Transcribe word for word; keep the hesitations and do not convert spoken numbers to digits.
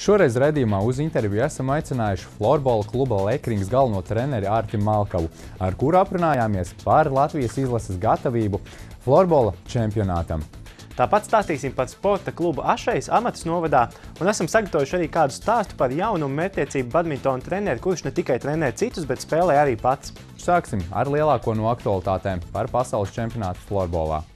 Šoreiz redzījumā uz interviju esam aicinājuši florbola kluba Lekrings galveno treneri Arti Malkavu, ar kuru aprunājāmies par Latvijas izlases gatavību florbola čempionātam. Tāpat stāstīsim par sporta klubu Ašejas Amatas novadā un esam sagatavojuši arī kādu stāstu par jaunu mērķtiecību badmintona treneri, kurš ne tikai trenē citus, bet spēlē arī pats. Sāksim ar lielāko no aktualitātēm par pasaules čempionātu florbolā.